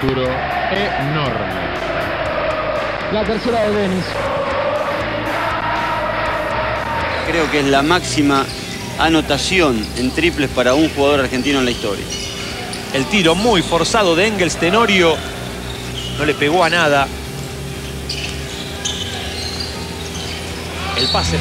futuro enorme. La tercera de Denis. Creo que es la máxima anotación en triples para un jugador argentino en la historia. El tiro muy forzado de Engels. Tenorio no le pegó a nada. El pase.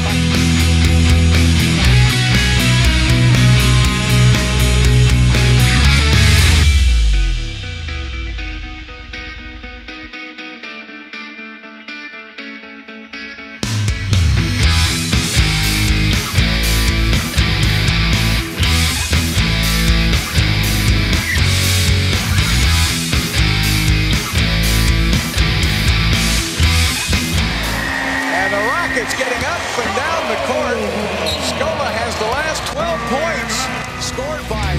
It's getting up and down the court. Scola has the last 12 points scored by.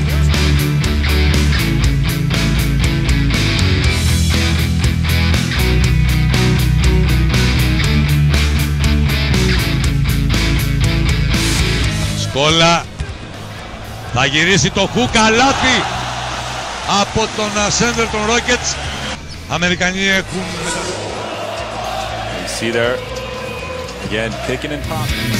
Σκόλα θα γυρίσει το Χούκα, λάθη από τον σέντερ των Rockets. Αμερικανοί έχουν... You see there, again, picking and popping.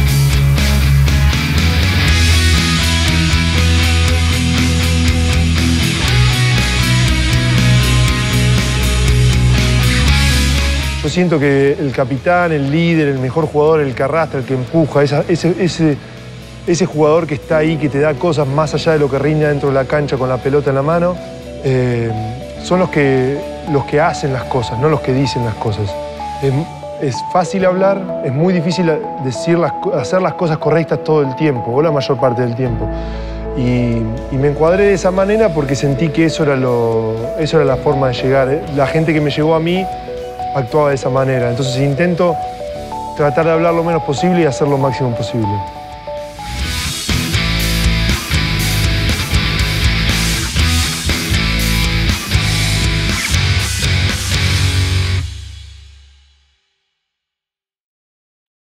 Yo siento que el capitán, el líder, el mejor jugador, el que arrastra, el que empuja, ese jugador que está ahí, que te da cosas más allá de lo que rinde dentro de la cancha con la pelota en la mano, son los que hacen las cosas, no los que dicen las cosas. Es fácil hablar, es muy difícil hacer las cosas correctas todo el tiempo, o la mayor parte del tiempo. Y me encuadré de esa manera porque sentí que eso era la forma de llegar. La gente que me llegó a mí actuaba de esa manera. Entonces intento tratar de hablar lo menos posible y hacer lo máximo posible.